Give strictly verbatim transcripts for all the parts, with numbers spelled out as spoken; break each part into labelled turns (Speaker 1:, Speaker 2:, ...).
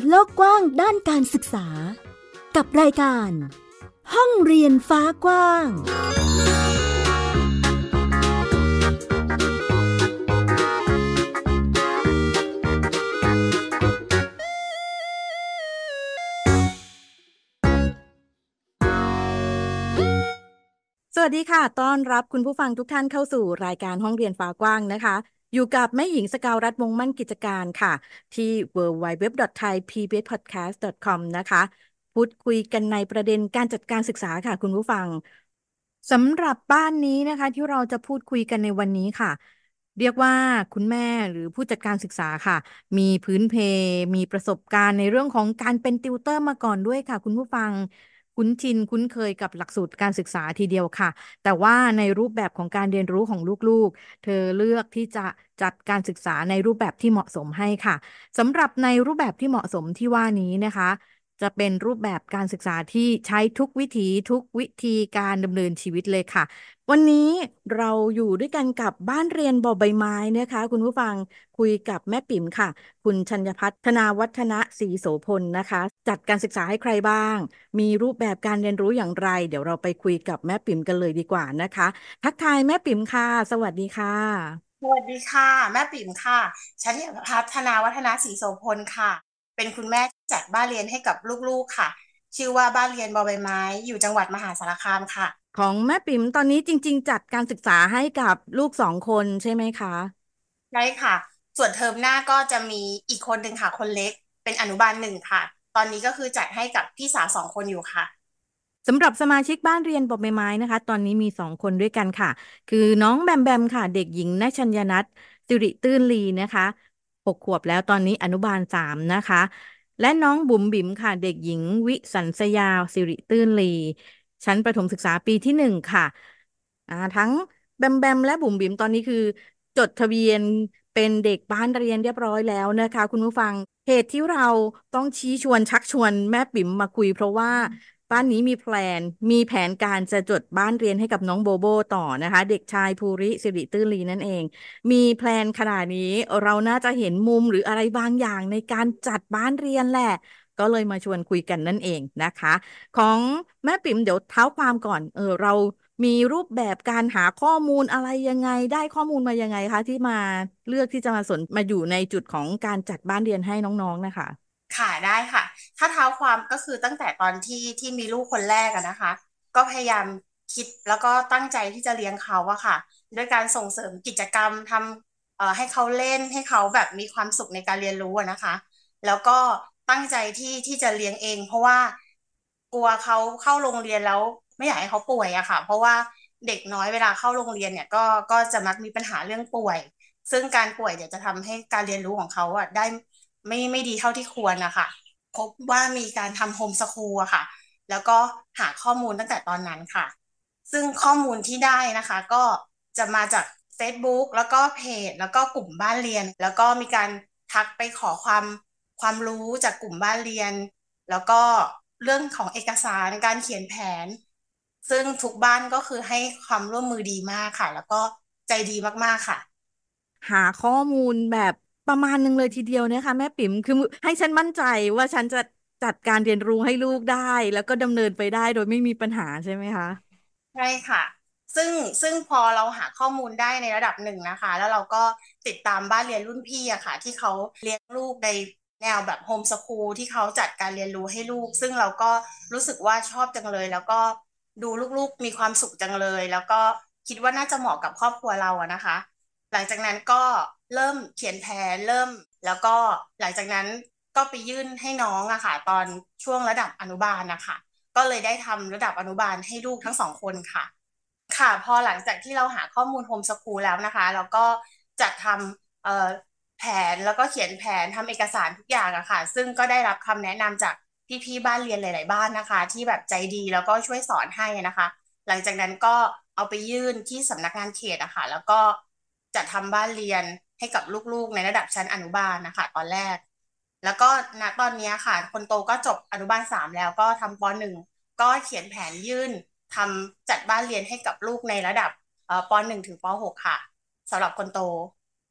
Speaker 1: โลกกว้างด้านการศึกษากับรายการห้องเรียนฟ้ากว้าง
Speaker 2: สวัสดีค่ะต้อนรับคุณผู้ฟังทุกท่านเข้าสู่รายการห้องเรียนฟ้ากว้างนะคะอยู่กับแม่หญิงสกาวรัตน์วงศ์มั่นกิจการค่ะที่ ดับเบิลยู ดับเบิลยู ดับเบิลยู ดอท ไทย พี บี เอส พอดแคสต์ ดอท คอม นะคะพูดคุยกันในประเด็นการจัดการศึกษาค่ะคุณผู้ฟังสำหรับบ้านนี้นะคะที่เราจะพูดคุยกันในวันนี้ค่ะเรียกว่าคุณแม่หรือผู้จัดการศึกษาค่ะมีพื้นเพมีประสบการณ์ในเรื่องของการเป็นติวเตอร์มาก่อนด้วยค่ะคุณผู้ฟังคุ้นชินคุ้นเคยกับหลักสูตรการศึกษาทีเดียวค่ะแต่ว่าในรูปแบบของการเรียนรู้ของลูกๆเธอเลือกที่จะจัดการศึกษาในรูปแบบที่เหมาะสมให้ค่ะสำหรับในรูปแบบที่เหมาะสมที่ว่านี้นะคะจะเป็นรูปแบบการศึกษาที่ใช้ทุกวิถีทุกวิธีการดำเนินชีวิตเลยค่ะวันนี้เราอยู่ด้วยกันกับบ้านเรียนบ่อใบไม้นะคะคุณผู้ฟังคุยกับแม่ปิ่มค่ะคุณชัญพัฒน์ธนาวัฒนะศรีโสพลนะคะจัดการศึกษาให้ใครบ้างมีรูปแบบการเรียนรู้อย่างไรเดี๋ยวเราไปคุยกับแม่ปิ่มกันเลยดีกว่านะคะทักทายแม่ปิ่มค่ะสวัสดีค่ะ
Speaker 3: สวัสดีค่ะแม่ปิ่มค่ะฉันพัฒนาวัฒนาศรีโสพลค่ะเป็นคุณแม่ที่จัดบ้านเรียนให้กับลูกๆค่ะชื่อว่าบ้านเรียนบอใบไม้อยู่จังหวัดมหาสารคามค่ะ
Speaker 2: ของแม่ปิ่มตอนนี้จริงๆจัดการศึกษาให้กับลูกสองคนใช่ไหมคะ
Speaker 3: ใช่ค่ะส่วนเทอมหน้าก็จะมีอีกคนหนึ่งค่ะคนเล็กเป็นอนุบาลหนึ่งค่ะตอนนี้ก็คือจัดให้กับพี่สาวสองคนอยู่ค่ะ
Speaker 2: สำหรับสมาชิกบ้านเรียนบ่อใบไม้นะคะตอนนี้มีสองคนด้วยกันค่ะคือน้องแบมแบมค่ะเด็กหญิงณชัญญนัทสิริตื้นลีนะคะหกขวบแล้วตอนนี้อนุบาลสามนะคะและน้องบุ๋มบิ๋มค่ะเด็กหญิงวิสัญสยาสิริตื้นลีชั้นประถมศึกษาปีที่หนึ่งค่ะอ่าทั้งแบมแบมและบุ๋มบิ๋มตอนนี้คือจดทะเบียนเป็นเด็กบ้านเรียนเรียบร้อยแล้วนะคะคุณผู้ฟังเหตุที่เราต้องชี้ชวนชักชวนแม่ปิ๋มมาคุยเพราะว่า บ้านนี้มีแพลนมีแผนการจะจดบ้านเรียนให้กับน้องโบโบต่อนะคะเด็กชายภูริสิริตื้นลีนั่นเองมีแพลนขนาดนี้เราน่าจะเห็นมุมหรืออะไรบางอย่างในการจัดบ้านเรียนแหละก็เลยมาชวนคุยกันนั่นเองนะคะของแม่ปิ๋มเดี๋ยวเท้าความก่อนเออเรามีรูปแบบการหาข้อมูลอะไรยังไงได้ข้อมูลมายังไงคะที่มาเลือกที่จะมาสนมาอยู่ในจุดของการจัดบ้านเรียนให้น้องๆนะคะ
Speaker 3: ค่ะได้ค่ะถ้าเท้าความก็คือตั้งแต่ตอนที่ที่มีลูกคนแรกอะนะคะก็พยายามคิดแล้วก็ตั้งใจที่จะเลี้ยงเขาอะค่ะด้วยการส่งเสริมกิจกรรมทำเอ่อให้เขาเล่นให้เขาแบบมีความสุขในการเรียนรู้อะนะคะแล้วก็ตั้งใจที่ที่จะเลี้ยงเองเพราะว่ากลัวเขาเข้าโรงเรียนแล้วไม่อยากให้เขาป่วยอะค่ะเพราะว่าเด็กน้อยเวลาเข้าโรงเรียนเนี่ยก็ก็จะมักมีปัญหาเรื่องป่วยซึ่งการป่วยเดี๋ยวจะทำให้การเรียนรู้ของเขาอะได้ไม่ไม่ดีเท่าที่ควรนะคะพบว่ามีการทำโฮมสคูลอะค่ะแล้วก็หาข้อมูลตั้งแต่ตอนนั้นค่ะซึ่งข้อมูลที่ได้นะคะก็จะมาจาก เฟซบุ๊ก แล้วก็เพจแล้วก็กลุ่มบ้านเรียนแล้วก็มีการทักไปขอความความรู้จากกลุ่มบ้านเรียนแล้วก็เรื่องของเอกสารการเขียนแผนซึ่งทุกบ้านก็คือให้ความร่วมมือดีมากค่ะแล้วก็ใจดีมากๆค่ะ
Speaker 2: หาข้อมูลแบบประมาณหนึ่งเลยทีเดียวนะคะแม่ปิ๋มคือให้ฉันมั่นใจว่าฉันจะจัดการเรียนรู้ให้ลูกได้แล้วก็ดำเนินไปได้โดยไม่มีปัญหาใช่ไหมคะ
Speaker 3: ใช่ค่ะซึ่งซึ่งพอเราหาข้อมูลได้ในระดับหนึ่งนะคะแล้วเราก็ติดตามบ้านเรียนรุ่นพี่อะค่ะที่เขาเลี้ยงลูกในแนวแบบโฮมสคูลที่เขาจัดการเรียนรู้ให้ลูกซึ่งเราก็รู้สึกว่าชอบจังเลยแล้วก็ดูลูกๆมีความสุขจังเลยแล้วก็คิดว่าน่าจะเหมาะกับครอบครัวเราอะนะคะหลังจากนั้นก็เริ่มเขียนแผนเริ่มแล้วก็หลังจากนั้นก็ไปยื่นให้น้องอะค่ะตอนช่วงระดับอนุบาลนะคะ ก็เลยได้ทำระดับอนุบาลให้ลูกทั้งสองคนค่ะค่ะพอหลังจากที่เราหาข้อมูลโฮมสคูลแล้วนะคะเราก็จัดทำเอ่อแผนแล้วก็เขียนแผนทำเอกสารทุกอย่างอะค่ะซึ่งก็ได้รับคำแนะนำจากพี่ๆบ้านเรียนหลายๆบ้านนะคะที่แบบใจดีแล้วก็ช่วยสอนให้นะคะหลังจากนั้นก็เอาไปยื่นที่สำนักงานเขตอะค่ะแล้วก็จัดทำบ้านเรียนให้กับลูกๆในระดับชั้นอนุบาลนะคะตอนแรก แล้วก็ณตอนนี้ค่ะคนโตก็จบอนุบาลสามแล้วก็ทำปหนึ่งก็เขียนแผนยื่นทำจัดบ้านเรียนให้กับลูกในระดับเอ่อปหนึ่งถึงปหกค่ะสำหรับคนโต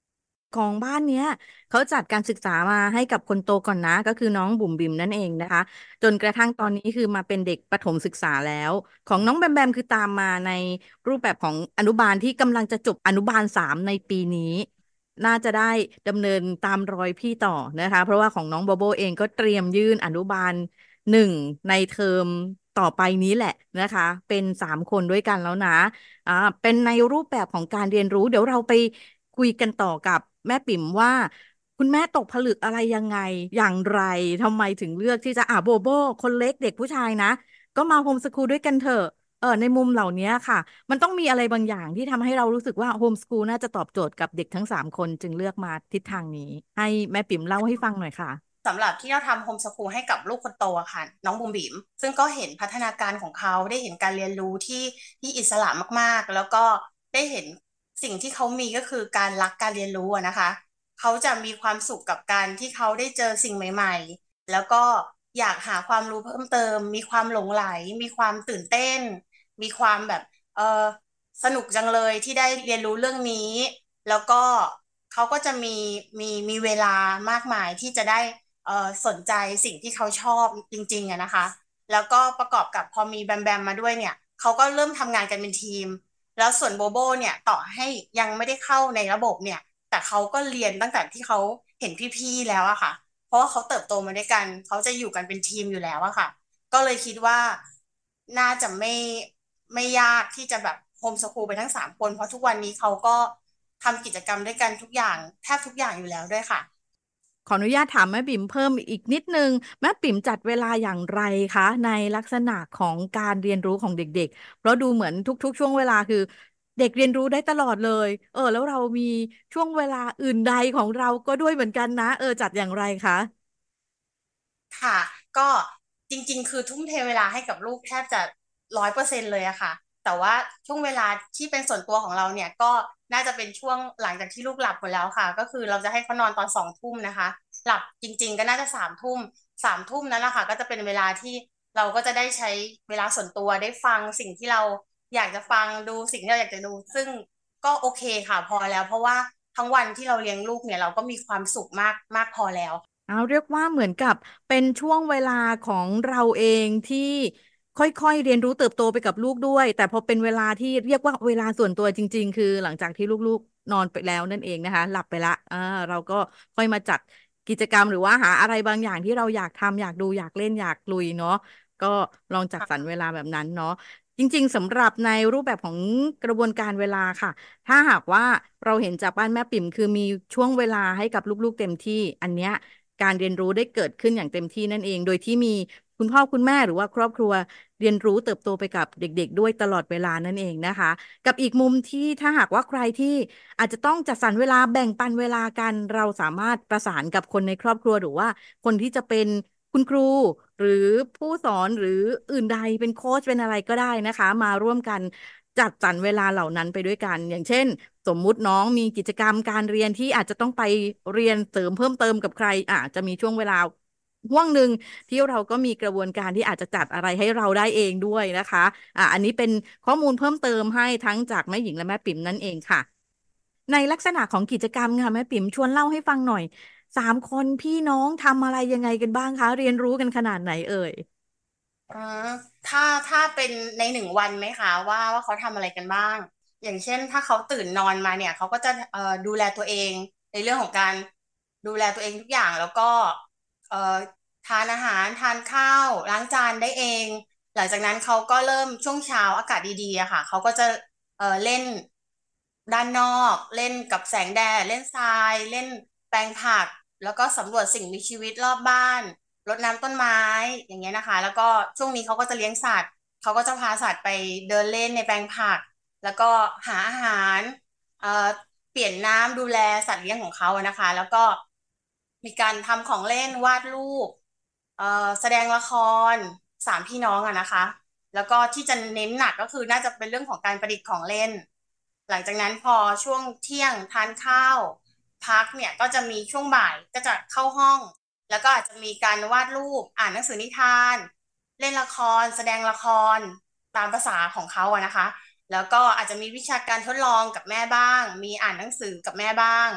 Speaker 2: ของบ้านเนี้ยเขาจัดการศึกษามาให้กับคนโตก่อนนะก็คือน้องบุ๋มบิ๋มนั่นเองนะคะจนกระทั่งตอนนี้คือมาเป็นเด็กประถมศึกษาแล้วของน้องแบมแบมคือตามมาในรูปแบบของอนุบาลที่กำลังจะจบอนุบาลสามในปีนี้น่าจะได้ดำเนินตามรอยพี่ต่อนะคะเพราะว่าของน้องโบโบเองก็เตรียมยื่นอนุบาลหนึ่งในเทอมต่อไปนี้แหละนะคะเป็นสามคนด้วยกันแล้วนะ อ่าเป็นในรูปแบบของการเรียนรู้เดี๋ยวเราไปคุยกันต่อกับแม่ปิ่มว่าคุณแม่ตกผลึกอะไรยังไงอย่างไรทำไมถึงเลือกที่จะอ่าโบโบคนเล็กเด็กผู้ชายนะก็มาโฮมสคูลด้วยกันเถอะเออในมุมเหล่านี้ค่ะมันต้องมีอะไรบางอย่างที่ทำให้เรารู้สึกว่าโฮมสคูลน่าจะตอบโจทย์กับเด็กทั้งสามคนจึงเลือกมาทิศทางนี้ให้แม่ปิ่มเล่าให้ฟังหน่อยค่ะ
Speaker 3: สำหรับที่เราทำโฮมสคูลให้กับลูกคนโตอะค่ะน้องบุ๋มบิ๋มซึ่งก็เห็นพัฒนาการของเขาได้เห็นการเรียนรู้ที่ที่อิสระมากๆแล้วก็ได้เห็นสิ่งที่เขามีก็คือการรักการเรียนรู้อะนะคะเขาจะมีความสุขกับการที่เขาได้เจอสิ่งใหม่ๆแล้วก็อยากหาความรู้เพิ่มเติมมีความหลงใหลมีความตื่นเต้นมีความแบบเออสนุกจังเลยที่ได้เรียนรู้เรื่องนี้แล้วก็เขาก็จะมีมีมีเวลามากมายที่จะได้ เอ่อสนใจสิ่งที่เขาชอบจริงๆอะนะคะแล้วก็ประกอบกับพอมีแบมแบมมาด้วยเนี่ยเขาก็เริ่มทำงานกันเป็นทีมแล้วส่วนโบโบเนี่ยต่อให้ยังไม่ได้เข้าในระบบเนี่ยแต่เขาก็เรียนตั้งแต่ที่เขาเห็นพี่ๆแล้วอะค่ะเพราะว่าเขาเติบโตมาด้วยกันเขาจะอยู่กันเป็นทีมอยู่แล้วอะค่ะก็เลยคิดว่าน่าจะไม่ไม่ยากที่จะแบบโฮมสคูลไปทั้งสามคนเพราะทุกวันนี้เขาก็ทำกิจกรรมด้วยกันทุกอย่างแทบทุกอย่างอยู่แล้วด้วยค่ะ
Speaker 2: ขออนุญาตถามแม่ปิ่มเพิ่มอีกนิดนึงแม่ปิ่มจัดเวลาอย่างไรคะในลักษณะของการเรียนรู้ของเด็กๆเพราะดูเหมือนทุกๆช่วงเวลาคือเด็กเรียนรู้ได้ตลอดเลยเออแล้วเรามีช่วงเวลาอื่นใดของเราก็ด้วยเหมือนกันนะเออจัดอย่างไรคะ
Speaker 3: ค่ะก็จริงๆคือทุ่มเทเวลาให้กับลูกแทบจะร้อยเปอร์เซ็นต์เลยอะค่ะแต่ว่าช่วงเวลาที่เป็นส่วนตัวของเราเนี่ยก็น่าจะเป็นช่วงหลังจากที่ลูกหลับหมดแล้วค่ะก็คือเราจะให้เขานอนตอนสองทุ่มนะคะหลับจริงๆก็น่าจะสามทุ่มสามทุ่มนั้นแหละค่ะก็จะเป็นเวลาที่เราก็จะได้ใช้เวลาส่วนตัวได้ฟังสิ่งที่เราอยากจะฟังดูสิ่งที่เราอยากจะดูซึ่งก็โอเคค่ะพอแล้วเพราะว่าทั้งวันที่เราเลี้ยงลูกเนี่ยเราก็มีความสุขมากมากพอแล้ว
Speaker 2: เอาเรียกว่าเหมือนกับเป็นช่วงเวลาของเราเองที่ค่อยๆเรียนรู้เติบโตไปกับลูกด้วยแต่พอเป็นเวลาที่เรียกว่าเวลาส่วนตัวจริงๆคือหลังจากที่ลูกๆนอนไปแล้วนั่นเองนะคะหลับไปละอ่าเราก็ค่อยมาจัดกิจกรรมหรือว่าหาอะไรบางอย่างที่เราอยากทำอยากดูอยากเล่นอยากลุยเนาะก็ลองจัดสรรเวลาแบบนั้นเนาะจริงๆสำหรับในรูปแบบของกระบวนการเวลาค่ะถ้าหากว่าเราเห็นจากบ้านแม่ปิ่มคือมีช่วงเวลาให้กับลูกๆเต็มที่อันเนี้ย การเรียนรู้ได้เกิดขึ้นอย่างเต็มที่นั่นเองโดยที่มีคุณพ่อคุณแม่หรือว่าครอบครัวเรียนรู้เติบโตไปกับเด็กๆด้วยตลอดเวลานั่นเองนะคะกับอีกมุมที่ถ้าหากว่าใครที่อาจจะต้องจัดสรรเวลาแบ่งปันเวลากันเราสามารถประสานกับคนในครอบครัวหรือว่าคนที่จะเป็นคุณครูหรือผู้สอนหรืออื่นใดเป็นโค้ชเป็นอะไรก็ได้นะคะมาร่วมกันจัดสรรเวลาเหล่านั้นไปด้วยกันอย่างเช่น สมมุติน้องมีกิจกรรมการเรียนที่อาจจะต้องไปเรียนเสริมเพิ่มเติมกับใครอาจจะมีช่วงเวลาห่วงหนึ่งที่เราก็มีกระบวนการที่อาจจะจัดอะไรให้เราได้เองด้วยนะคะอ่ะอันนี้เป็นข้อมูลเพิ่มเติมให้ทั้งจากแม่หญิงและแม่ปิ่มนั่นเองค่ะในลักษณะของกิจกรรมค่ะแม่ปิ่มชวนเล่าให้ฟังหน่อยสามคนพี่น้องทำอะไรยังไงกันบ้างคะเรียนรู้กันขนาดไหนเอ่ย
Speaker 3: อืมถ้าถ้าเป็นในหนึ่งวันไหมคะว่าว่าเขาทำอะไรกันบ้างอย่างเช่นถ้าเขาตื่นนอนมาเนี่ยเขาก็จะเอ่อดูแลตัวเองในเรื่องของการดูแลตัวเองทุกอย่างแล้วก็เอ่อทานอาหารทานข้าวล้างจานได้เองหลังจากนั้นเขาก็เริ่มช่วงเช้าอากาศดีๆอะค่ะเขาก็จะเอ่อเล่นด้านนอกเล่นกับแสงแดดเล่นทรายเล่นแปลงผักแล้วก็สำรวจสิ่งมีชีวิตรอบบ้าน รดน้ำต้นไม้อย่างเงี้ยนะคะแล้วก็ช่วงนี้เขาก็จะเลี้ยงสัตว์เขาก็จะพาสัตว์ไปเดินเล่นในแปลงผักแล้วก็หาอาหารเอ่อเปลี่ยนน้ำดูแลสัตว์เลี้ยงของเขาอะนะคะแล้วก็มีการทำของเล่นวาดรูปเอ่อแสดงละครสามพี่น้องอะนะคะแล้วก็ที่จะเน้นหนักก็คือน่าจะเป็นเรื่องของการประดิษฐ์ของเล่นหลังจากนั้นพอช่วงเที่ยงทานข้าวพักเนี่ยก็จะมีช่วงบ่ายก็จะเข้าห้อง แล้วก็อาจจะมีการวาดรูปอ่านหนังสือนิทานเล่นละครแสดงละครตามภาษาของเขาอะนะคะแล้วก็อาจจะมีวิชาการทดลองกับแม่บ้างมีอ่านหนังสือกับแม่บ้าง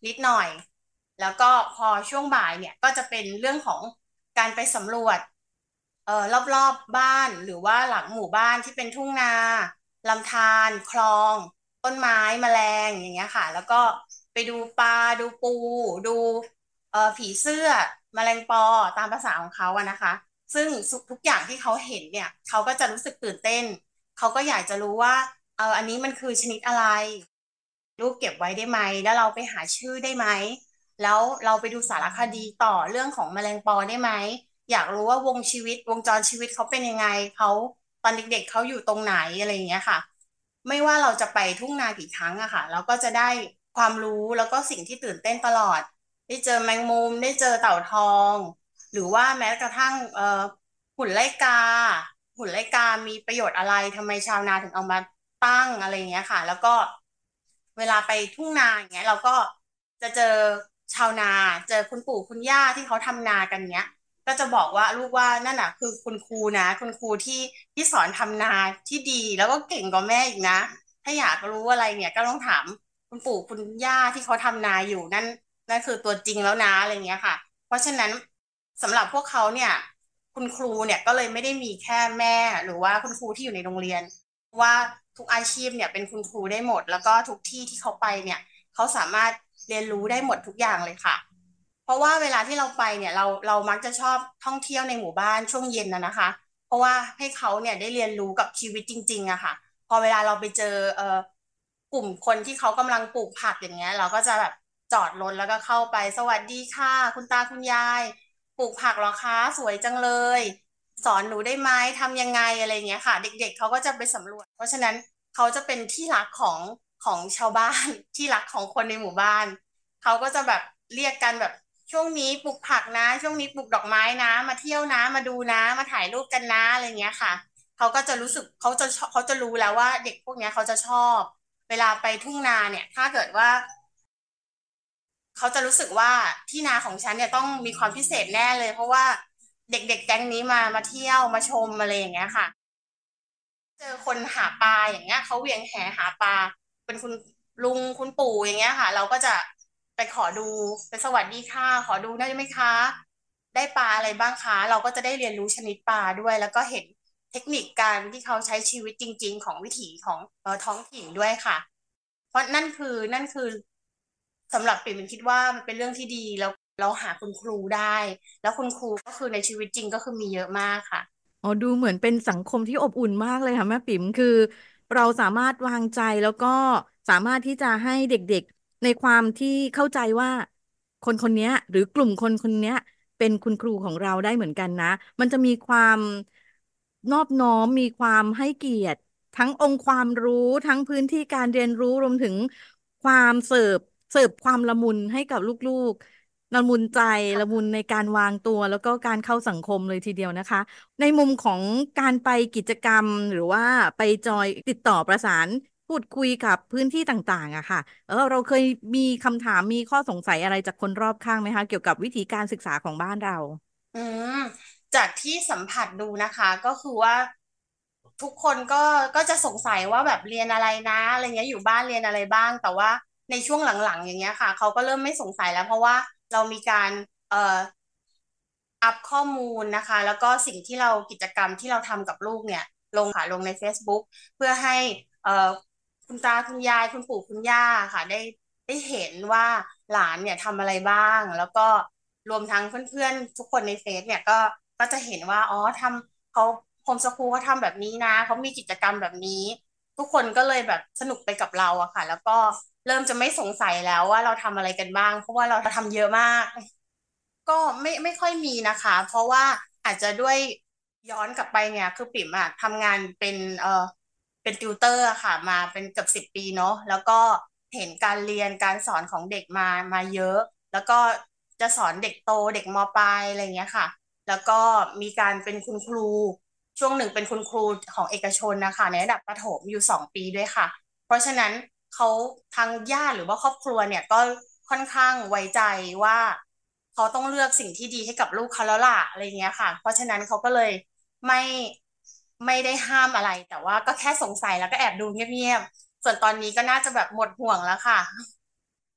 Speaker 3: นิดหน่อยแล้วก็พอช่วงบ่ายเนี่ยก็จะเป็นเรื่องของการไปสำรวจเอ่อรอบๆบ้านหรือว่าหลังหมู่บ้านที่เป็นทุ่งนาลำธารคลองต้นไม้แมลงอย่างเงี้ยค่ะแล้วก็ไปดูปลาดูปูดูเอ่อผีเสื้อแมลงปอตามภาษาของเขาอะนะคะซึ่งทุกอย่างที่เขาเห็นเนี่ยเขาก็จะรู้สึกตื่นเต้นเขาก็อยากจะรู้ว่าเอออันนี้มันคือชนิดอะไรรูปเก็บไว้ได้ไหมแล้วเราไปหาชื่อได้ไหมแล้วเราไปดูสารคดีต่อเรื่องของแมลงปอได้ไหมอยากรู้ว่าวงชีวิตวงจรชีวิตเขาเป็นยังไงเขาตอนเด็กๆเขาอยู่ตรงไหนอะไรอย่างเงี้ยค่ะไม่ว่าเราจะไปทุ่งนากี่ครั้งอะค่ะเราก็จะได้ความรู้แล้วก็สิ่งที่ตื่นเต้นตลอดได้เจอแมงมุมได้เจอเต่าทองหรือว่าแม้กระทั่งเอ่อหุ่นไล่กาหุ่นไล่กามีประโยชน์อะไรทำไมชาวนาถึงเอามาตั้งอะไรอย่างเงี้ยค่ะแล้วก็เวลาไปทุ่งนาอย่างเงี้ยเราก็จะเจอชาวนาเจอคุณปู่คุณย่าที่เขาทำนากันเงี้ยก็จะบอกว่าลูกว่านั่นน่ะคือคุณครูนะคุณครูที่ที่สอนทำนาที่ดีแล้วก็เก่งกว่าแม่อีกนะถ้าอยากรู้อะไรเนี่ยก็ต้องถามคุณปู่คุณย่าที่เขาทำนาอยู่นั่นนั่นคือตัวจริงแล้วนะอะไรเงี้ยค่ะเพราะฉะนั้นสำหรับพวกเขาเนี่ยคุณครูเนี่ยก็เลยไม่ได้มีแค่แม่หรือว่าคุณครูที่อยู่ในโรงเรียนว่าทุกอาชีพเนี่ยเป็นคุณครูได้หมดแล้วก็ทุกที่ที่เขาไปเนี่ยเขาสามารถเรียนรู้ได้หมดทุกอย่างเลยค่ะ เพราะว่าเวลาที่เราไปเนี่ยเราเรามักจะชอบท่องเที่ยวในหมู่บ้านช่วงเย็นนะนะคะเพราะว่าให้เขาเนี่ยได้เรียนรู้กับชีวิตจริงๆอะค่ะพอเวลาเราไปเจอเอ่อกลุ่มคนที่เขากำลังปลูกผักอย่างเงี้ยเราก็จะแบบจอดรถแล้วก็เข้าไปสวัสดีค่ะคุณตาคุณยายปลูกผักเหรอคะสวยจังเลยสอนหนูได้ไหมทำยังไงอะไรเงี้ยค่ะเด็กๆเขาก็จะไปสำรวจเพราะฉะนั้นเขาจะเป็นที่รักของของชาวบ้านที่รักของคนในหมู่บ้าน เขาก็จะแบบเรียกกันแบบช่วงนี้ปลูกผักนะช่วงนี้ปลูกดอกไม้นะมาเที่ยวนะมาดูนะมาถ่ายรูปกันนะอะไรเงี้ยค่ะเขาก็จะรู้สึกเขาจะชอบเขาจะรู้แล้วว่าเด็กพวกเนี้ยเขาจะชอบเวลาไปทุ่งนาเนี่ยถ้าเกิดว่าเขาจะรู้สึกว่าที่นาของฉันเนี่ยต้องมีความพิเศษแน่เลยเพราะว่าเด็กๆแก๊งนี้มามาเที่ยวมาชมอะไรอย่างเงี้ยค่ะเจอคนหาปลาอย่างเงี้ยเขาเหวี่ยงแหหาปลาเป็นคุณลุงคุณปู่อย่างเงี้ยค่ะเราก็จะไปขอดูไปสวัสดีค่ะขอดูได้ไหมคะได้ปลาอะไรบ้างคะเราก็จะได้เรียนรู้ชนิดปลาด้วยแล้วก็เห็นเทคนิคการที่เขาใช้ชีวิตจริงๆของวิถีของเอ่อท้องถิ่นด้วยค่ะเพราะนั่นคือนั่นคือสำหรับปิ่มคิดว่ามันเป็นเรื่องที่ดีแล้วเราหาคุณครูได้แล้วคุณครูก็คือในชีวิตจริงก็คือมีเยอะมากค่ะ
Speaker 2: อ๋อดูเหมือนเป็นสังคมที่อบอุ่นมากเลยค่ะแม่ปิ๋มคือเราสามารถวางใจแล้วก็สามารถที่จะให้เด็กๆในความที่เข้าใจว่าคนคนเนี้ยหรือกลุ่มคนคนเนี้ยเป็นคุณครูของเราได้เหมือนกันนะมันจะมีความนอบน้อมมีความให้เกียรติทั้งองค์ความรู้ทั้งพื้นที่การเรียนรู้รวมถึงความเสิร์ฟเสิร์ฟความละมุนให้กับลูกๆละมุนใจละมุนในการวางตัวแล้วก็การเข้าสังคมเลยทีเดียวนะคะ ในมุมของการไปกิจกรรมหรือว่าไปจอยติดต่อประสานพูดคุยกับพื้นที่ต่างๆอะค่ะเออเราเคยมีคำถามมีข้อสงสัยอะไรจากคนรอบข้างไหมคะเกี่ยวกับวิธีการศึกษาของบ้านเรา
Speaker 3: อืมจากที่สัมผัสดูนะคะก็คือว่าทุกคนก็ก็จะสงสัยว่าแบบเรียนอะไรนะอะไรเงี้ยอยู่บ้านเรียนอะไรบ้างแต่ว่าในช่วงหลังๆอย่างเงี้ยค่ะเขาก็เริ่มไม่สงสัยแล้วเพราะว่าเรามีการเอ่ออัพข้อมูลนะคะแล้วก็สิ่งที่เรากิจกรรมที่เราทำกับลูกเนี่ยลงค่ะลงใน เฟซบุ๊ก เพื่อให้เอ่อคุณตาคุณยายคุณปู่คุณย่าค่ะได้ได้เห็นว่าหลานเนี่ยทำอะไรบ้างแล้วก็รวมทั้งเพื่อนๆทุกคนในเฟซเนี่ยก็ก็จะเห็นว่าอ๋อทำเขาโฮมสคูลเขาทำแบบนี้นะเขามีกิจกรรมแบบนี้ทุกคนก็เลยแบบสนุกไปกับเราอะค่ะแล้วก็เริ่มจะไม่สงสัยแล้วว่าเราทำอะไรกันบ้างเพราะว่าเราทำเยอะมาก ก็ไม่ไม่ค่อยมีนะคะเพราะว่าอาจจะด้วยย้อนกลับไปเนี่ยคือปิ่มอะทำงานเป็นเออเป็นติวเตอร์อะค่ะมาเป็นเกือบสิบปีเนาะแล้วก็เห็นการเรียนการสอนของเด็กมามาเยอะแล้วก็จะสอนเด็กโตเด็กมปลายอะไรเงี้ยค่ะแล้วก็มีการเป็นคุณครูช่วงหนึ่งเป็นคุณครูของเอกชนนะคะในระดับประถมอยู่สองปีด้วยค่ะเพราะฉะนั้นเขาทางญาติหรือว่าครอบครัวเนี่ยก็ค่อนข้างไว้ใจว่า เขาต้องเลือกสิ่งที่ดีให้กับลูกเขาแล้วล่ะอะไรเงี้ยค่ะเพราะฉะนั้นเขาก็เลยไม่ไม่ได้ห้ามอะไรแต่ว่าก็แค่สงสัยแล้วก็แอบดูเงียบๆส่วนตอนนี้ก็น่าจะแบบหมดห่วงแล้วค่ะ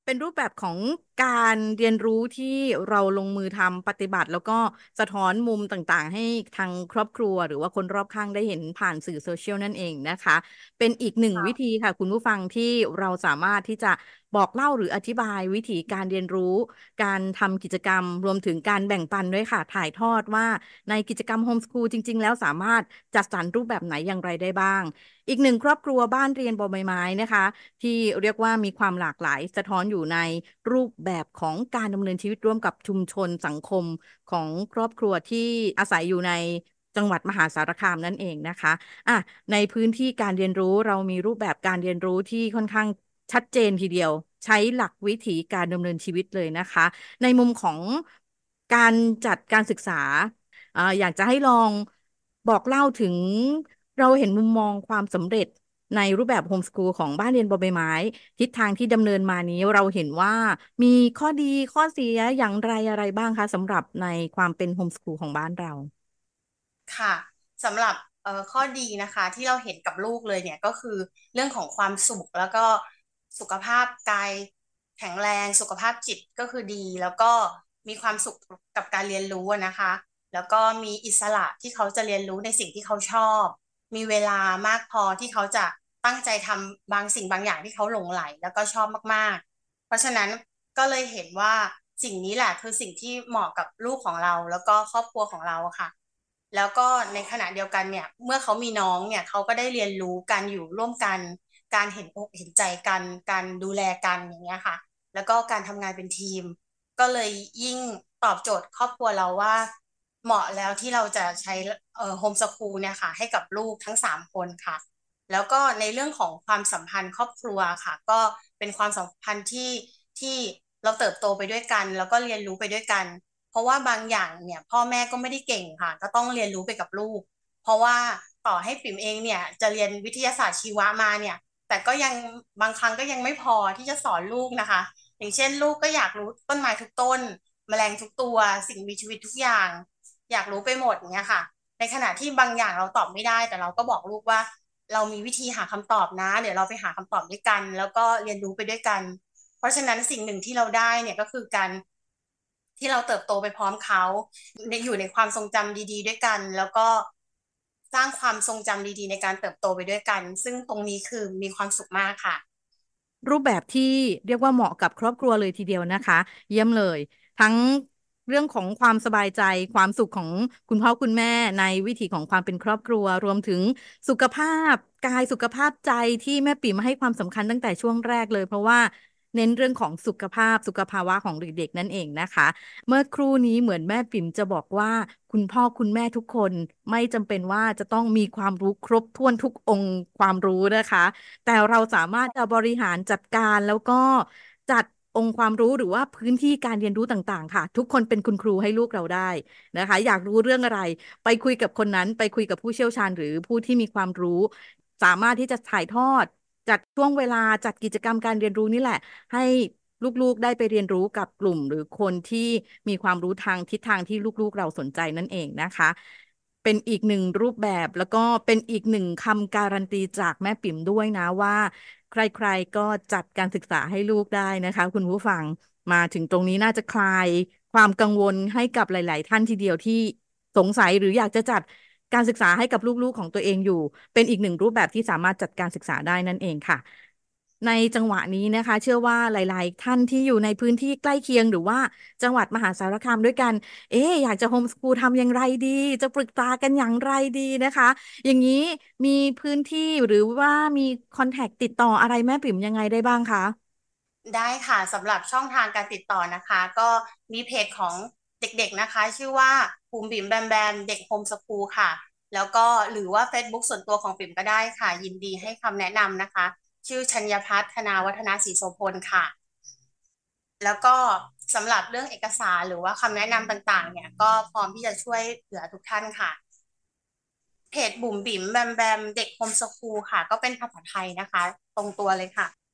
Speaker 2: เป็นรูปแบบของการเรียนรู้ที่เราลงมือทำปฏิบัติแล้วก็สะท้อนมุมต่างๆให้ทางครอบครัวหรือว่าคนรอบข้างได้เห็นผ่านสื่อโซเชียลนั่นเองนะคะเป็นอีกหนึ่งวิธีค่ะคุณผู้ฟังที่เราสามารถที่จะบอกเล่าหรืออธิบายวิธีการเรียนรู้การทำกิจกรรมรวมถึงการแบ่งปันด้วยค่ะถ่ายทอดว่าในกิจกรรมโฮมสคูลจริงๆแล้วสามารถจัดสรรรูปแบบไหนอย่างไรได้บ้างอีกหนึ่งครอบครัวบ้านเรียนบอใบไม้นะคะที่เรียกว่ามีความหลากหลายสะท้อนอยู่ในรูปแบบของการดำเนินชีวิตร่วมกับชุมชนสังคมของครอบครัวที่อาศัยอยู่ในจังหวัดมหาสารคามนั่นเองนะคะอ่ะในพื้นที่การเรียนรู้เรามีรูปแบบการเรียนรู้ที่ค่อนข้างชัดเจนทีเดียวใช้หลักวิถีการดำเนินชีวิตเลยนะคะในมุมของการจัดการศึกษาอ่าอยากจะให้ลองบอกเล่าถึงเราเห็นมุมมองความสำเร็จในรูปแบบโฮมสคูลของบ้านเรียนบอใบไม้ทิศทางที่ดำเนินมานี้เราเห็นว่ามีข้อดีข้อเสียอย่างไรอะไรบ้างคะสำหรับในความเป็นโฮมสคูลของบ้านเรา
Speaker 3: ค่ะสำหรับเอ่อข้อดีนะคะที่เราเห็นกับลูกเลยเนี่ยก็คือเรื่องของความสุขแล้วก็สุขภาพกายแข็งแรงสุขภาพจิตก็คือดีแล้วก็มีความสุขกับการเรียนรู้อะนะคะแล้วก็มีอิสระที่เขาจะเรียนรู้ในสิ่งที่เขาชอบมีเวลามากพอที่เขาจะตั้งใจทำบางสิ่งบางอย่างที่เขาหลงใหลแล้วก็ชอบมากๆเพราะฉะนั้นก็เลยเห็นว่าสิ่งนี้แหละคือสิ่งที่เหมาะกับลูกของเราแล้วก็ครอบครัวของเราอะค่ะ แล้วก็ในขณะเดียวกันเนี่ยเมื่อเขามีน้องเนี่ยเขาก็ได้เรียนรู้การอยู่ร่วมกันการเห็นอกเห็นใจกันการดูแลกันอย่างเงี้ยค่ะแล้วก็การทำงานเป็นทีมก็เลยยิ่งตอบโจทย์ครอบครัวเราว่าเหมาะแล้วที่เราจะใช้เอ่อโฮมสคูลเนี่ยค่ะให้กับลูกทั้งสามคนค่ะแล้วก็ในเรื่องของความสัมพันธ์ครอบครัวค่ะก็เป็นความสัมพันธ์ที่ที่เราเติบโตไปด้วยกันแล้วก็เรียนรู้ไปด้วยกัน เพราะว่าบางอย่างเนี่ยพ่อแม่ก็ไม่ได้เก่งค่ะก็ต้องเรียนรู้ไปกับลูกเพราะว่าต่อให้ปิ่มเองเนี่ยจะเรียนวิทยาศาสตร์ชีวะมาเนี่ยแต่ก็ยังบางครั้งก็ยังไม่พอที่จะสอนลูกนะคะอย่างเช่นลูกก็อยากรู้ต้นไม้ทุกต้นแมลงทุกตัวสิ่งมีชีวิตทุกอย่างอยากรู้ไปหมดอย่างเงี้ยค่ะในขณะที่บางอย่างเราตอบไม่ได้แต่เราก็บอกลูกว่าเรามีวิธีหาคำตอบนะเดี๋ยวเราไปหาคำตอบด้วยกันแล้วก็เรียนรู้ไปด้วยกันเพราะฉะนั้นสิ่งหนึ่งที่เราได้เนี่ยก็คือการ ที่เราเติบโตไปพร้อมเขาในอยู่ในความทรงจำดีๆด้วยกันแล้วก็สร้างความทรงจำดีๆในการเติบโตไปด้วยกันซึ่งตรงนี้คือมีความสุขมากค่ะ
Speaker 2: รูปแบบที่เรียกว่าเหมาะกับครอบครัวเลยทีเดียวนะคะเยี่ยมเลยทั้งเรื่องของความสบายใจความสุขของคุณพ่อคุณแม่ในวิถีของความเป็นครอบครัวรวมถึงสุขภาพกายสุขภาพใจที่แม่ปิ่มให้ความสำคัญตั้งแต่ช่วงแรกเลยเพราะว่าเน้นเรื่องของสุขภาพสุขภาวะของเด็กๆนั่นเองนะคะเมื่อครู่นี้เหมือนแม่ปิ่มจะบอกว่าคุณพ่อคุณแม่ทุกคนไม่จำเป็นว่าจะต้องมีความรู้ครบถ้วนทุกองค์ความรู้นะคะ แต่เราสามารถจะบริหารจัดการแล้วก็จัดองค์ความรู้หรือว่าพื้นที่การเรียนรู้ต่างๆค่ะทุกคนเป็นคุณครูให้ลูกเราได้นะคะอยากรู้เรื่องอะไรไปคุยกับคนนั้นไปคุยกับผู้เชี่ยวชาญหรือผู้ที่มีความรู้สามารถที่จะถ่ายทอดจัดช่วงเวลาจัดกิจกรรมการเรียนรู้นี่แหละให้ลูกๆได้ไปเรียนรู้กับกลุ่มหรือคนที่มีความรู้ทางทิศทางที่ลูกๆเราสนใจนั่นเองนะคะ เป็นอีกหนึ่งรูปแบบแล้วก็เป็นอีกหนึ่งคำการันตีจากแม่ปิ่มด้วยนะว่าใครๆก็จัดการศึกษาให้ลูกได้นะคะคุณผู้ฟังมาถึงตรงนี้น่าจะคลายความกังวลให้กับหลายๆท่านทีเดียวที่สงสัยหรืออยากจะจัดการศึกษาให้กับลูกๆของตัวเองอยู่เป็นอีกหนึ่งรูปแบบที่สามารถจัดการศึกษาได้นั่นเองค่ะ ในจังหวะนี้นะคะเชื่อว่าหลายๆท่านที่อยู่ในพื้นที่ใกล้เคียงหรือว่าจังหวัดมหาสารคามด้วยกันเอ๊ะอยากจะโฮมสคูลทำอย่างไรดีจะปรึกษากันอย่างไรดีนะคะอย่างนี้มีพื้นที่หรือว่ามีคอนแทคติดต่ออะไรแม่ปิ่มยังไงได้บ้างคะ
Speaker 3: ได้ค่ะสำหรับช่องทางการติดต่อนะคะก็มีเพจของเด็กๆนะคะชื่อว่าภูมิบิ่มแบมแบมเด็กโฮมสคูลค่ะแล้วก็หรือว่า เฟซบุ๊ก ส่วนตัวของปิ่มก็ได้ค่ะยินดีให้คำแนะนำนะคะชื่อชัญญพัฒนาวัฒนาศรีโสพลค่ะแล้วก็สำหรับเรื่องเอกสารหรือว่าคำแนะนำต่างๆเนี่ยก็พร้อมที่จะช่วยเหลือทุกท่านค่ะเพจบุ๋มบิ๋มแบมแบมเด็กโฮมสคูลค่ะก็เป็นภาษาไทยนะคะตรงตัวเลยค่ะ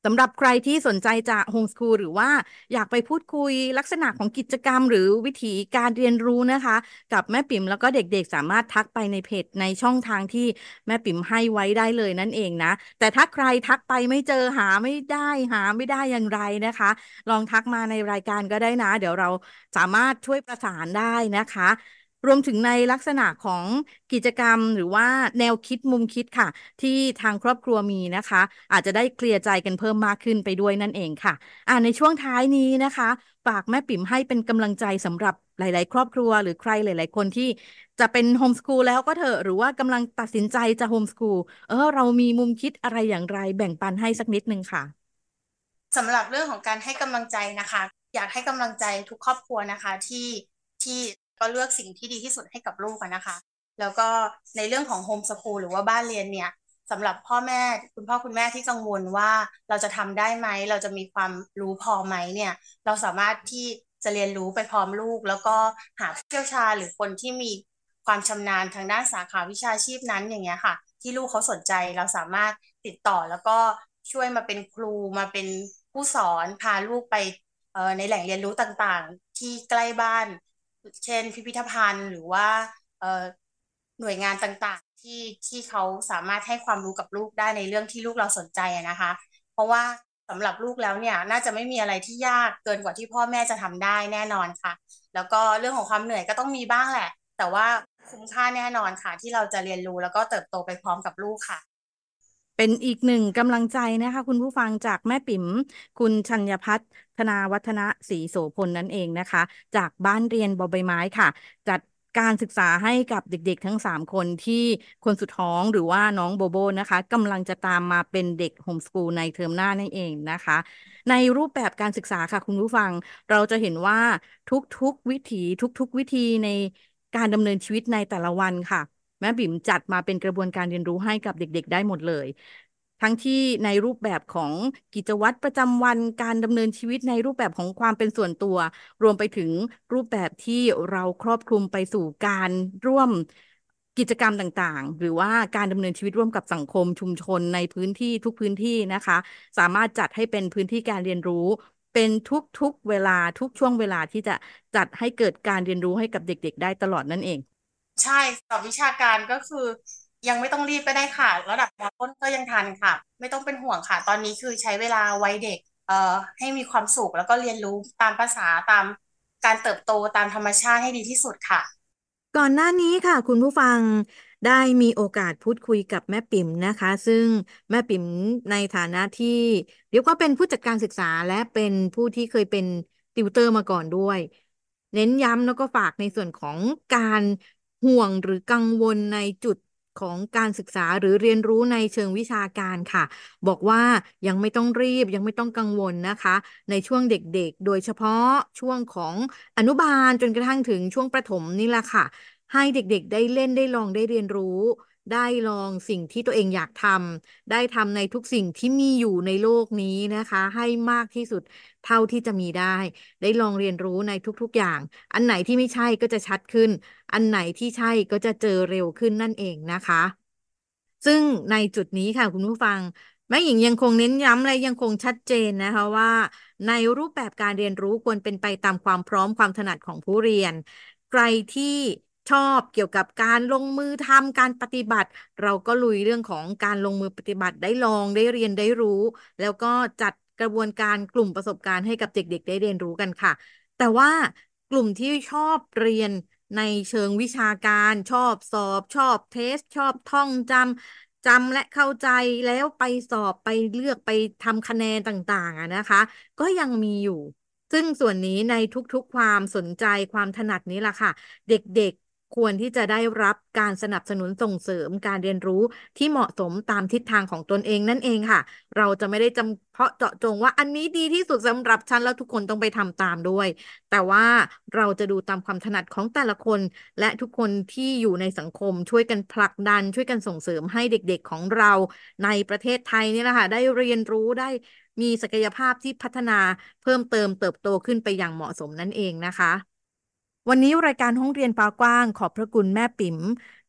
Speaker 2: สำหรับใครที่สนใจจะโฮมสคูลหรือว่าอยากไปพูดคุยลักษณะของกิจกรรมหรือวิธีการเรียนรู้นะคะกับแม่ปิ่มแล้วก็เด็กๆสามารถทักไปในเพจในช่องทางที่แม่ปิ่มให้ไว้ได้เลยนั่นเองนะแต่ถ้าใครทักไปไม่เจอหาไม่ได้หาไม่ได้อย่างไรนะคะลองทักมาในรายการก็ได้นะเดี๋ยวเราสามารถช่วยประสานได้นะคะรวมถึงในลักษณะของกิจกรรมหรือว่าแนวคิดมุมคิดค่ะที่ทางครอบครัวมีนะคะอาจจะได้เคลียร์ใจกันเพิ่มมากขึ้นไปด้วยนั่นเองค่ะอ่าในช่วงท้ายนี้นะคะฝากแม่ปิ่มให้เป็นกำลังใจสำหรับหลายๆครอบครัวหรือใครหลายๆคนที่จะเป็นโฮมสคูลแล้วก็เถอะหรือว่ากำลังตัดสินใจจะโฮมสคูลเออเรามีมุมคิดอะไรอย่างไรแบ่งปันให้สักนิดนึงค่ะ
Speaker 3: สำหรับเรื่องของการให้กำลังใจนะคะอยากให้กำลังใจทุกครอบครัวนะคะที่ที่ก็เลือกสิ่งที่ดีที่สุดให้กับลูกอะนะคะแล้วก็ในเรื่องของโฮมสคูลหรือว่าบ้านเรียนเนี่ยสำหรับพ่อแม่คุณพ่อคุณแม่ที่กังวลว่าเราจะทำได้ไหมเราจะมีความรู้พอไหมเนี่ยเราสามารถที่จะเรียนรู้ไปพร้อมลูกแล้วก็หาผู้เชี่ยวชาญหรือคนที่มีความชำนาญทางด้านสาขาวิชาชีพนั้นอย่างเงี้ยค่ะที่ลูกเขาสนใจเราสามารถติดต่อแล้วก็ช่วยมาเป็นครูมาเป็นผู้สอนพาลูกไปเอ่อในแหล่งเรียนรู้ต่างๆที่ใกล้บ้านเช่นพิพิธภัณฑ์หรือว่าเอ่อหน่วยงานต่างๆที่ที่เขาสามารถให้ความรู้กับลูกได้ในเรื่องที่ลูกเราสนใจอะนะคะเพราะว่าสำหรับลูกแล้วเนี่ยน่าจะไม่มีอะไรที่ยากเกินกว่าที่พ่อแม่จะทำได้แน่นอนค่ะแล้วก็เรื่องของความเหนื่อยก็ต้องมีบ้างแหละแต่ว่าคุ้มค่าแน่นอนค่ะที่เราจะเรียนรู้แล้วก็เติบโตไปพร้อมกับลูกค่ะ
Speaker 2: เป็นอีกหนึ่งกำลังใจนะคะคุณผู้ฟังจากแม่ปิ๋มคุณชัญพัฒน์ธนาวัฒนะศรีโสพลนั่นเองนะคะจากบ้านเรียนบอใบไม้ค่ะจัดการศึกษาให้กับเด็กๆทั้งสามคนที่คนสุดท้องหรือว่าน้องโบโบนะคะกำลังจะตามมาเป็นเด็กโฮมสคูลในเทอมหน้านั่นเองนะคะในรูปแบบการศึกษาค่ะคุณผู้ฟังเราจะเห็นว่าทุกๆวิถีทุกๆวิธีในการดำเนินชีวิตในแต่ละวันค่ะ แม่บิ่มจัดมาเป็นกระบวนการเรียนรู้ให้กับเด็กๆได้หมดเลยทั้งที่ในรูปแบบของกิจวัตรประจำวันการดำเนินชีวิตในรูปแบบของความเป็นส่วนตัวรวมไปถึงรูปแบบที่เราครอบคลุมไปสู่การร่วมกิจกรรมต่างๆหรือว่าการดำเนินชีวิตร่วมกับสังคมชุมชนในพื้นที่ทุกพื้นที่นะคะสามารถจัดให้เป็นพื้นที่การเรียนรู้เป็นทุกๆเวลาทุกช่วงเวลาที่จะจัดให้เกิดการเรียนรู้ให้กับเด็กๆได้ตลอดนั่นเอง
Speaker 3: ใช่สอบวิชาการก็คือยังไม่ต้องรีบก็ได้ค่ะระดับมต้นก็ยังทันค่ะไม่ต้องเป็นห่วงค่ะตอนนี้คือใช้เวลาวัยเด็กเอ่อให้มีความสุขแล้วก็เรียนรู้ตามภาษาตามการเติบโตตามธรรมชาติให้ดีที่สุดค่ะ
Speaker 1: ก่อนหน้านี้ค่ะคุณผู้ฟังได้มีโอกาสพูดคุยกับแม่ปิ่มนะคะซึ่งแม่ปิ่มในฐานะที่เรียกว่าเป็นผู้จัดการศึกษาและเป็นผู้ที่เคยเป็นติวเตอร์มาก่อนด้วยเน้นย้ำแล้วก็ฝากในส่วนของการห่วงหรือกังวลในจุดของการศึกษาหรือเรียนรู้ในเชิงวิชาการค่ะบอกว่ายังไม่ต้องรีบยังไม่ต้องกังวลนะคะในช่วงเด็กๆโดยเฉพาะช่วงของอนุบาลจนกระทั่งถึงช่วงประถมนี่แหละค่ะ ให้เด็กๆได้เล่นได้ลองได้เรียนรู้ได้ลองสิ่งที่ตัวเองอยากทำได้ทำในทุกสิ่งที่มีอยู่ในโลกนี้นะคะให้มากที่สุดเท่าที่จะมีได้ได้ลองเรียนรู้ในทุกๆอย่างอันไหนที่ไม่ใช่ก็จะชัดขึ้นอันไหนที่ใช่ก็จะเจอเร็วขึ้นนั่นเองนะคะซึ่งในจุดนี้ค่ะคุณผู้ฟังแม่หญิงยังคงเน้นย้ำและยังคงชัดเจนนะคะว่าในรูปแบบการเรียนรู้ควรเป็นไปตามความพร้อมความถนัดของผู้เรียน ใครที่ชอบเกี่ยวกับการลงมือทำการปฏิบัติเราก็ลุยเรื่องของการลงมือปฏิบัติได้ลองได้เรียนได้รู้แล้วก็จัดกระบวนการกลุ่มประสบการณ์ให้กับเด็กๆได้เรียนรู้กันค่ะแต่ว่ากลุ่มที่ชอบเรียนในเชิงวิชาการชอบสอบชอบเทสชอบท่องจำจำและเข้าใจแล้วไปสอบไปเลือกไปทำคะแนนต่างๆอะนะคะก็ยังมีอยู่ ซึ่งส่วนนี้ในทุกๆความสนใจความถนัดนี้ล่ะค่ะเด็กๆควรที่จะได้รับการสนับสนุนส่งเสริมการเรียนรู้ที่เหมาะสมตามทิศทางของตนเองนั่นเองค่ะเราจะไม่ได้จำเพาะเจาะจงว่าอันนี้ดีที่สุดสำหรับฉันแล้วทุกคนต้องไปทำตามด้วยแต่ว่าเราจะดูตามความถนัดของแต่ละคนและทุกคนที่อยู่ในสังคมช่วยกันผลักดันช่วยกันส่งเสริมให้เด็กๆของเราในประเทศไทยนี่แหละค่ะได้เรียนรู้ได้ มีศักยภาพที่พัฒนาเพิ่มเติมเติบโตขึ้นไปอย่างเหมาะสมนั่นเองนะคะวันนี้รายการห้องเรียนฟ้ากว้างขอบพระคุณแม่ปิ๋ม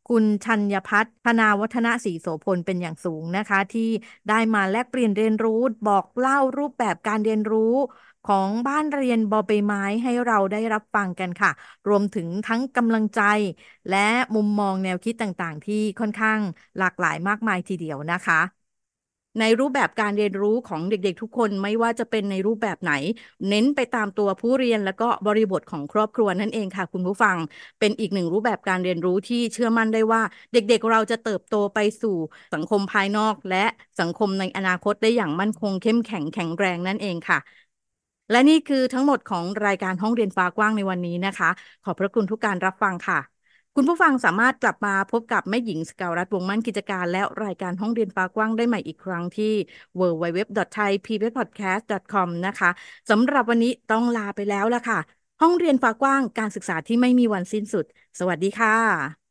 Speaker 1: คุณชัญพัฒน์ธนาวัฒนศรีโสพลเป็นอย่างสูงนะคะที่ได้มาแลกเปลี่ยนเรียนรู้บอกเล่ารูปแบบการเรียนรู้ของบ้านเรียนบอใบไม้ให้เราได้รับฟังกันค่ะรวมถึงทั้งกำลังใจและมุมมองแนวคิดต่างๆที่ค่อนข้างหลากหลายมากมายทีเดียวนะคะในรูปแบบการเรียนรู้ของเด็กๆทุกคนไม่ว่าจะเป็นในรูปแบบไหนเน้นไปตามตัวผู้เรียนแล้วก็บริบทของครอบครัวนั่นเองค่ะคุณผู้ฟังเป็นอีกหนึ่งรูปแบบการเรียนรู้ที่เชื่อมั่นได้ว่าเด็กๆเราจะเติบโตไปสู่สังคมภายนอกและสังคมในอนาคตได้อย่างมั่นคงเข้มแข็งแข็งแรงนั่นเองค่ะและนี่คือทั้งหมดของรายการห้องเรียนฟ้ากว้างในวันนี้นะคะขอบพระคุณทุกการรับฟังค่ะคุณผู้ฟังสามารถกลับมาพบกับแม่หญิงสกาวรัตน์วงศ์มั่นกิจการและรายการห้องเรียนฟ้ากว้างได้ใหม่อีกครั้งที่ ดับเบิลยู ดับเบิลยู ดับเบิลยู ดอท ไทย พี บี เอส พอดแคสต์ ดอท คอม นะคะสำหรับวันนี้ต้องลาไปแล้วล่ะค่ะห้องเรียนฟ้ากว้างการศึกษาที่ไม่มีวันสิ้นสุดสวัสดีค่ะ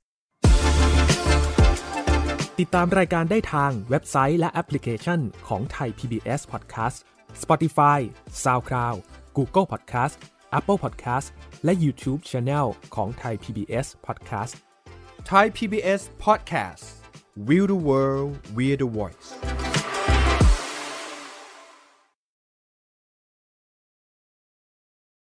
Speaker 4: ติดตามรายการได้ทางเว็บไซต์และแอปพลิเคชันของ Thai พี บี เอส Podcast Spotify SoundCloud Google Podcast Apple Podcast และ YouTube Channel ของ Thai พี บี เอส Podcast
Speaker 5: Thai พี บี เอส Podcast We the World We the Voice